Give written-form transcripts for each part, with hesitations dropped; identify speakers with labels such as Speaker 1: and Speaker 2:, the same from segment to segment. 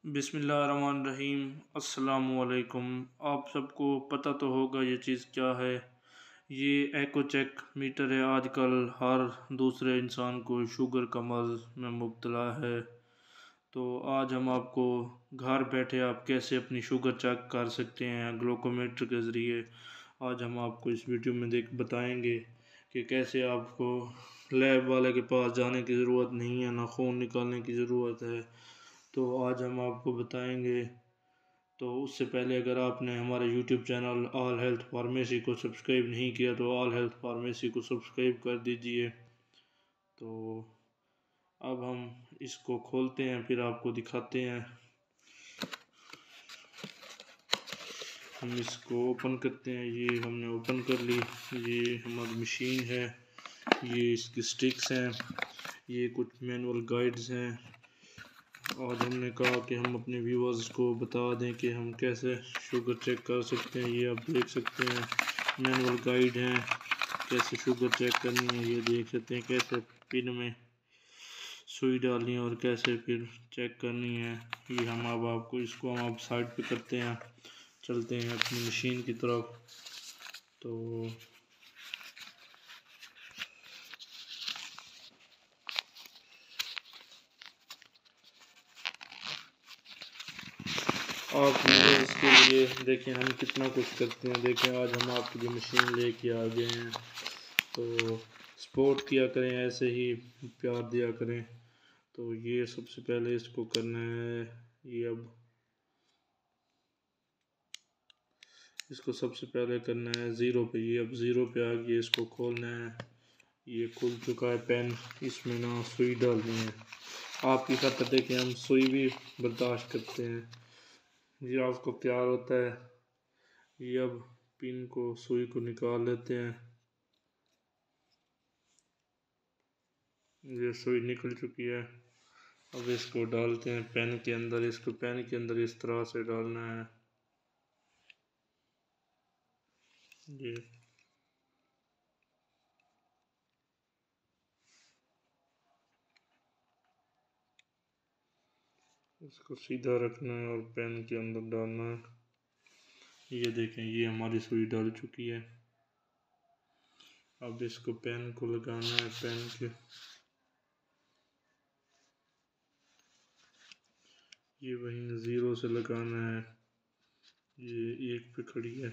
Speaker 1: बिस्मिल्लाहिर्रहमानिर्रहीम। अस्सलामुअलैकुम। आप सबको पता तो होगा ये चीज़ क्या है। ये एको चेक मीटर है। आजकल हर दूसरे इंसान को शुगर का मर्ज़ में मुब्तला है। तो आज हम आपको घर बैठे आप कैसे अपनी शुगर चेक कर सकते हैं ग्लूकोमीटर के ज़रिए। आज हम आपको इस वीडियो में देख बताएंगे कि कैसे आपको लैब वाले के पास जाने की ज़रूरत नहीं है, ना खून निकालने की ज़रूरत है। तो आज हम आपको बताएंगे। तो उससे पहले अगर आपने हमारे YouTube channel all health pharmacy को सब्सक्राइब नहीं किया तो ऑल हेल्थ फार्मेसी को सब्सक्राइब कर दीजिए। तो अब हम इसको खोलते हैं, फिर आपको दिखाते हैं। हम इसको ओपन करते हैं। ये हमने ओपन कर ली। ये हमारी मशीन है, ये इसकी स्टिक्स हैं, ये कुछ मैनुअल गाइड्स हैं। आज हमने कहा कि हम अपने व्यूअर्स को बता दें कि हम कैसे शुगर चेक कर सकते हैं। ये आप देख सकते हैं, मैनुअल गाइड हैं कैसे शुगर चेक करनी है। ये देख सकते हैं कैसे पिन में सुई डालनी है और कैसे फिर चेक करनी है। ये हम अब आपको इसको हम अब साइड पे करते हैं, चलते हैं अपनी मशीन की तरफ। तो आप इसके लिए देखें हम कितना कुछ करते हैं। देखें आज हम आपके लिए मशीन लेके आ गए हैं। तो सपोर्ट किया करें, ऐसे ही प्यार दिया करें। तो ये सबसे पहले इसको करना है। ये अब इसको सबसे पहले करना है ज़ीरो पे। ये अब ज़ीरो पे आ गया, इसको खोलना है। ये खुल चुका है पेन। इसमें ना सुई डालनी है। आपकी खातिर देखें हम सुई भी बर्दाश्त करते हैं। ये आपको प्यार होता है। ये अब पिन को सुई को निकाल लेते हैं। ये सुई निकल चुकी है। अब इसको डालते हैं पेन के अंदर। इसको पेन के अंदर इस तरह से डालना है। ये इसको सीधा रखना है और पेन के अंदर डालना है। ये देखें, ये हमारी सुई डाल चुकी है। अब इसको पेन को लगाना है। पेन के ये वहीं ज़ीरो से लगाना है। ये एक पे खड़ी है।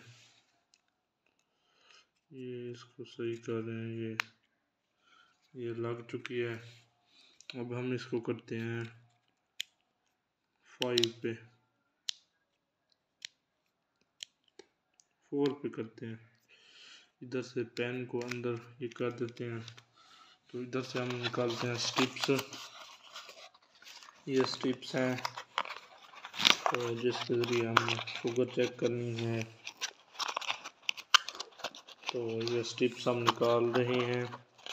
Speaker 1: ये इसको सही कर रहे हैं। ये लग चुकी है। अब हम इसको करते हैं 5 पे, 4 पे करते हैं। इधर से पेन को अंदर ये कर देते हैं। तो इधर से हम निकालते हैं स्टिप्स। ये स्टिप्स हैं तो जिसके ज़रिए हम शुगर चेक करनी है। तो ये स्टिप्स हम निकाल रहे हैं।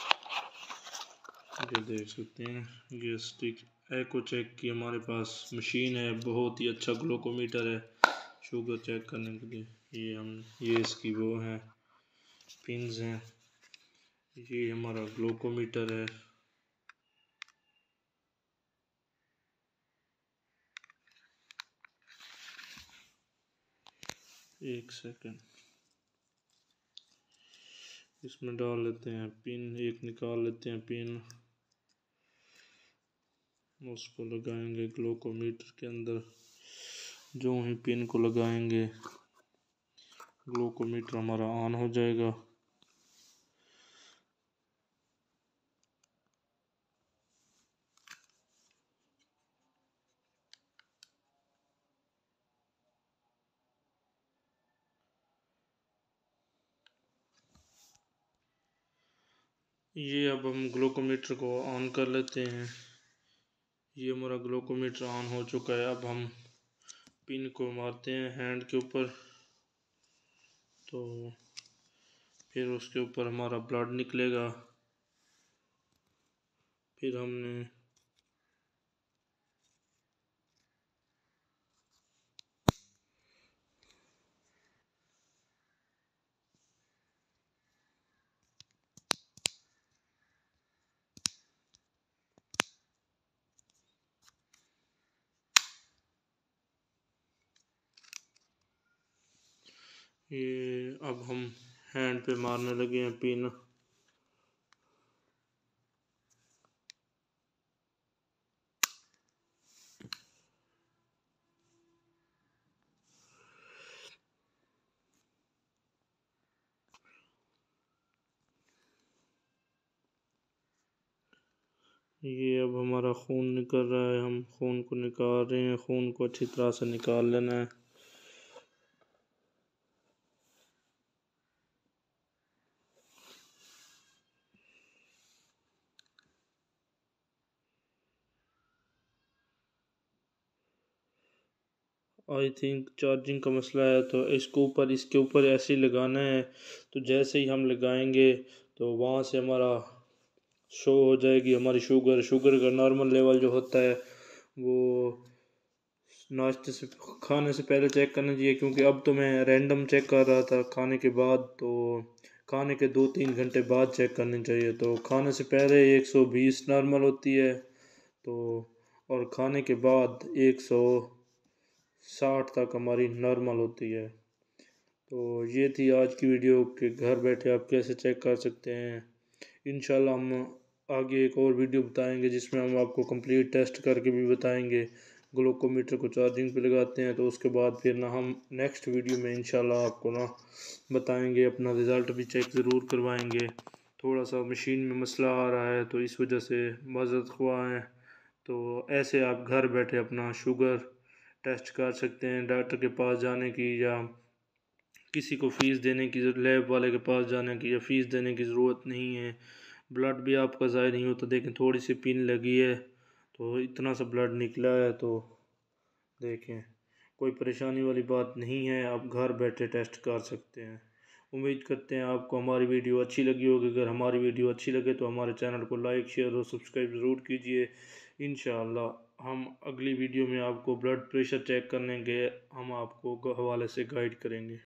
Speaker 1: ये देख सकते हैं, ये स्टिक एको चेक की हमारे पास मशीन है। बहुत ही अच्छा ग्लूकोमीटर है शुगर चेक करने के लिए। ये इसकी वो है पिन्स हैं। ये हमारा ग्लूकोमीटर है। एक सेकंड, इसमें डाल लेते हैं पिन। एक निकाल लेते हैं पिन, उसको लगाएंगे ग्लूकोमीटर के अंदर। जो ही पिन को लगाएंगे ग्लूकोमीटर हमारा ऑन हो जाएगा। ये अब हम ग्लूकोमीटर को ऑन कर लेते हैं। ये हमारा ग्लूकोमीटर ऑन हो चुका है। अब हम पिन को मारते हैं हैंड के ऊपर। तो फिर उसके ऊपर हमारा ब्लड निकलेगा। फिर हमने ये अब हम हैंड पे मारने लगे हैं पिन। ये अब हमारा खून निकल रहा है, हम खून को निकाल रहे हैं। खून को अच्छी तरह से निकाल लेना है। आई थिंक चार्जिंग का मसला है, तो इसके ऊपर ऐसे ही लगाना है। तो जैसे ही हम लगाएंगे तो वहाँ से हमारा शो हो जाएगी हमारी शुगर का नॉर्मल लेवल जो होता है वो नाश्ते से खाने से पहले चेक करना चाहिए, क्योंकि अब तो मैं रैंडम चेक कर रहा था खाने के बाद, तो खाने के 2-3 घंटे बाद चेक करनी चाहिए। तो खाने से पहले 120 नॉर्मल होती है, तो और खाने के बाद 160 तक हमारी नॉर्मल होती है। तो ये थी आज की वीडियो कि घर बैठे आप कैसे चेक कर सकते हैं। इंशाल्लाह हम आगे एक और वीडियो बताएंगे जिसमें हम आपको कंप्लीट टेस्ट करके भी बताएंगे। ग्लूकोमीटर को चार्जिंग पे लगाते हैं तो उसके बाद फिर ना हम नेक्स्ट वीडियो में इंशाल्लाह आपको ना बताएंगे, अपना रिज़ल्ट भी चेक ज़रूर करवाएंगे। थोड़ा सा मशीन में मसला आ रहा है तो इस वजह से माज़रत ख्वाह हैं। तो ऐसे आप घर बैठे अपना शुगर टेस्ट कर सकते हैं। डॉक्टर के पास जाने की या किसी को फ़ीस देने की, लैब वाले के पास जाने की या फ़ीस देने की ज़रूरत नहीं है। ब्लड भी आपका ज़ाया नहीं होता। देखें थोड़ी सी पिन लगी है तो इतना सा ब्लड निकला है, तो देखें कोई परेशानी वाली बात नहीं है, आप घर बैठे टेस्ट कर सकते हैं। उम्मीद करते हैं आपको हमारी वीडियो अच्छी लगी होगी। अगर हमारी वीडियो अच्छी लगे तो हमारे चैनल को लाइक शेयर और सब्सक्राइब ज़रूर कीजिए। इंशाअल्लाह हम अगली वीडियो में आपको ब्लड प्रेशर चेक करने के हम आपको हवाले से गाइड करेंगे।